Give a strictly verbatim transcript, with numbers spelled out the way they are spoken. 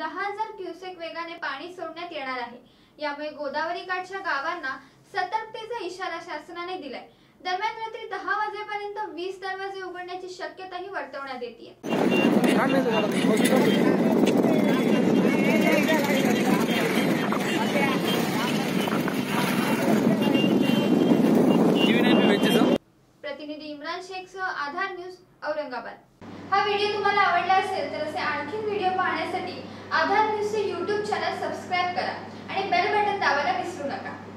दहा हजार क्युसेक वेगाने पाणी सोडण्यात येणार आहे। यामुळे गोदावरी काठच्या गावांना सतर्कतेचा इशारा शासनाने दिलाय। दरम्यान रात्री दहा वाजेपर्यंत वीस दरवाजे उघडण्याची शक्यताही वर्तवण्यात येते। प्रतिनिधी इम्रान शेखसह आधार न्यूज औरंगाबाद। हा व्हिडिओ तुम्हाला आवडला असेल तर असे आणखी व्हिडिओ पाहण्यासाठी आधार न्यूजचे यूट्यूब चॅनल सबस्क्राइब करा आणि बेल बटन दाबायला विसरू नका।